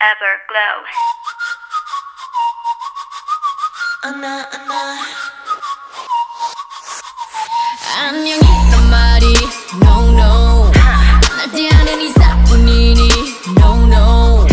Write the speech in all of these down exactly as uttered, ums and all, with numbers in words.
Everglow. 안아 안아 안녕이란 말이 no no 날 대하는 이사뿐이니 no no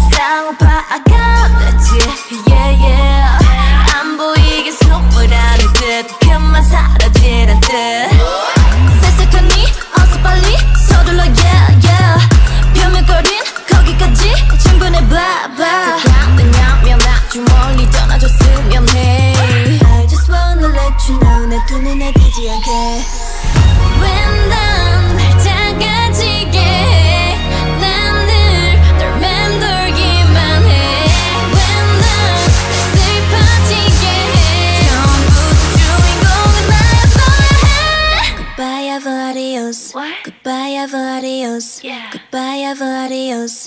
쌍파아가겠지 yeah yeah 안 보이게 숨으라는 듯 그만 사라지는 듯 셀색하니 어서 빨리 서둘러 yeah yeah 벼명거린 거기까지 충분해 blah blah 왜냐면 아주 멀리 떠나줬으면 해 I just wanna let you know 내 두 눈에 띄지 않게 왜 난 날 작아지게 해 난 늘 널 맴돌기만 해 왜 난 슬퍼지게 해 처음부터 주인공은 나였어야 해 Goodbye ever adios What? Goodbye ever adios Yeah. Goodbye ever adios